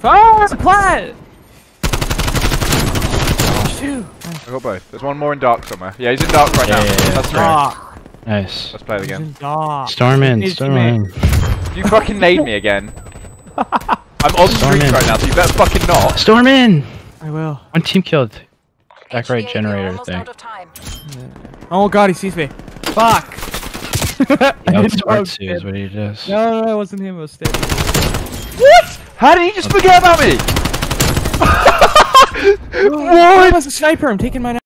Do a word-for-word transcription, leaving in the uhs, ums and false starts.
Oh, it's a plat! Two. I got both. There's one more in dark somewhere. Yeah, he's in dark right Yeah, now. yeah, yeah. That's three. Ah, Nice. Let's play it again. Storm in, His storm teammate. in. You fucking made me again. I'm on Storm streak in. right now, so you better fucking not. Storm in! I will. One team killed. Back right generator Almost thing. out of time. Oh god, he sees me. Fuck! Yeah, I it's know I was Spartsu is dead. what he does. No, no, it wasn't him, it was Steve. What? How did he just forget about me? What? I was a sniper, I'm taking mine out.